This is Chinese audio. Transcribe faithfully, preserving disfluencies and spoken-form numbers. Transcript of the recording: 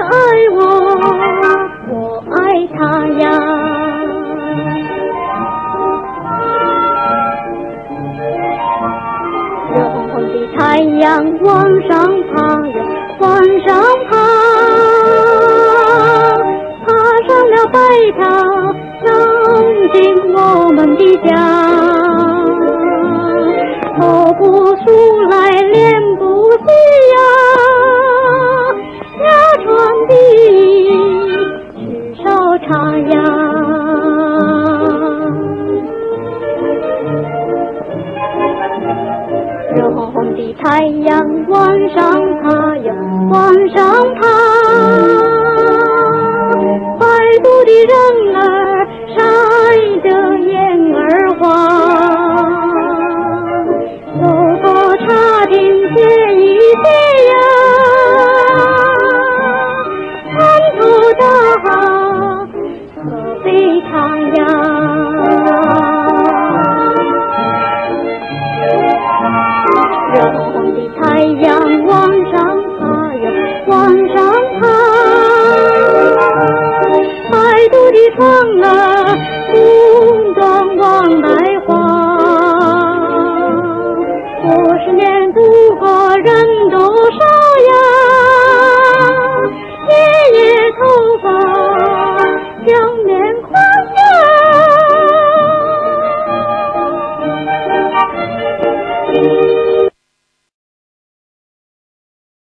爱我，我爱他呀。热烘烘的太阳往上爬呀，往上爬，爬上了白塔，照进我们的家。走不出来，练不起呀，家传的去烧茶呀。热烘烘的太阳往上爬呀，往上爬，白肚的人儿晒得眼儿花。走过茶亭歇一歇呀，看透大好喝杯茶呀。热烘烘的太阳往上爬呀，往上爬，白肚的风儿风中往来滑。五十年度过人多少呀，爷爷头发像棉花呀。